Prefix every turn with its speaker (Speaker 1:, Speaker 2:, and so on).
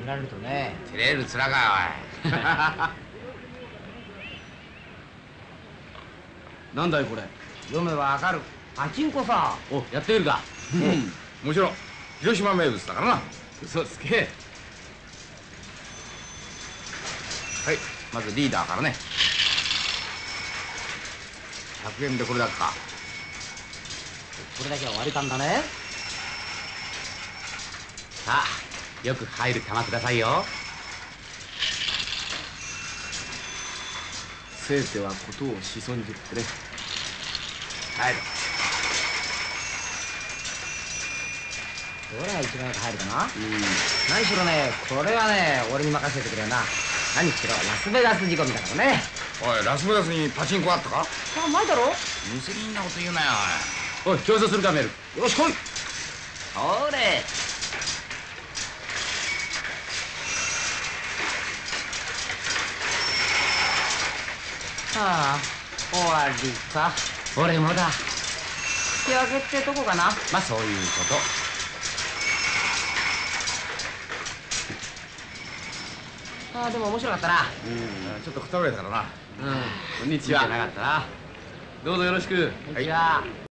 Speaker 1: 見られるとね。
Speaker 2: 照れる面かおい。
Speaker 3: なんだいこれ。
Speaker 1: 読めばわかる。パチンコさ。
Speaker 3: お、やってみるか。
Speaker 2: もちろん広島名物だからな。
Speaker 3: 嘘つけ。
Speaker 2: はい、まずリーダーからね。100円でこれだけか。
Speaker 1: これだけは割れたんだね。
Speaker 3: さあ、よく入る玉くださいよ。せいてはことを子孫にずってね。
Speaker 2: 入る。
Speaker 1: どれが一番よく入るかな。何しろね、これはね、俺に任せてくれよな。何しろラスベガス仕込みだからね。
Speaker 2: おい、ラスベガスにパチンコあったか。
Speaker 1: あ、ないだろ。
Speaker 2: 無責任なこと言うなよ
Speaker 3: おい、競争するかメール。
Speaker 1: よし来い。それ。はあ、終わりか。
Speaker 3: 俺もだ。
Speaker 1: 引き分けってとこかな。
Speaker 3: まあそういうこと。
Speaker 1: ああ、でも面白かったな。
Speaker 2: ちょっとくたびれたからな。
Speaker 3: こんにちは。なかったな。どうぞよろしく。
Speaker 1: こんにちは。